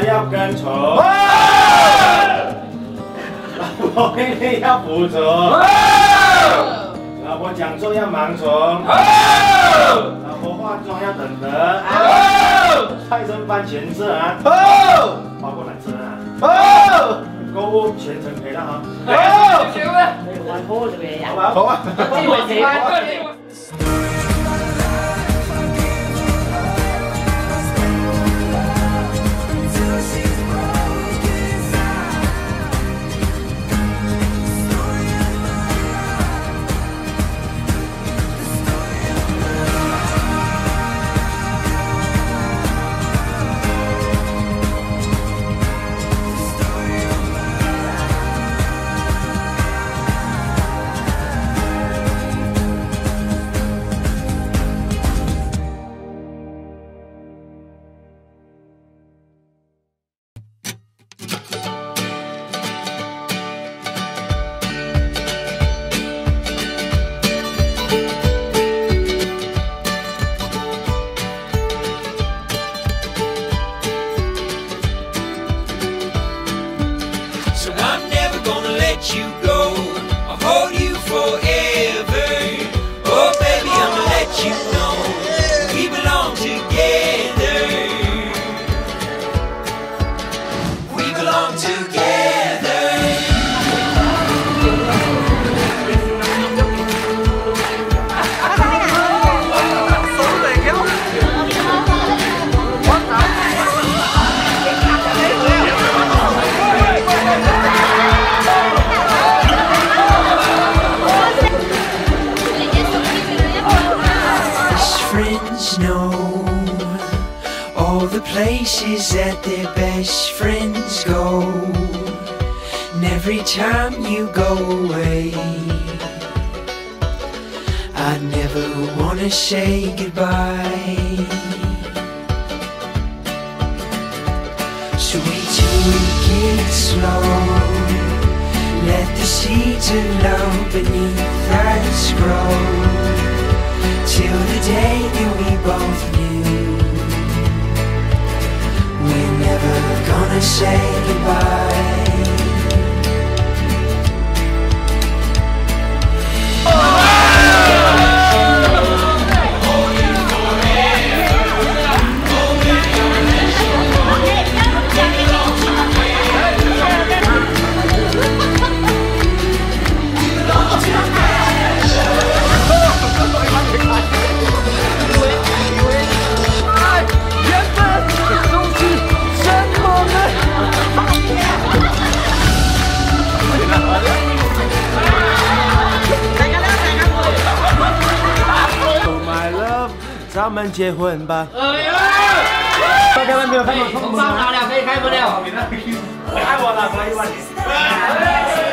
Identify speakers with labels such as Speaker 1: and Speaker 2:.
Speaker 1: 要跟从，老婆命令要服从，老婆讲错要盲从，老婆化妆要等人，菜生饭前吃啊，包括男生啊，购物全程陪他哈。
Speaker 2: 玩好就嘅呀，
Speaker 1: 好啊，
Speaker 2: 機會死。
Speaker 3: You go, I'll hold you forever. Oh baby, I'ma let you know we belong together. We belong together. Know all the places that their best friends go, and every time you go away, I never wanna say goodbye. So we take it slow, let the seeds of love beneath us grow, till the day that we both knew we're never gonna say goodbye.
Speaker 1: 咱们结婚吧！
Speaker 2: 哎呀！
Speaker 1: 开门没有？开门！
Speaker 2: 红包拿了，可以开门了。
Speaker 1: 爱我了，来1万。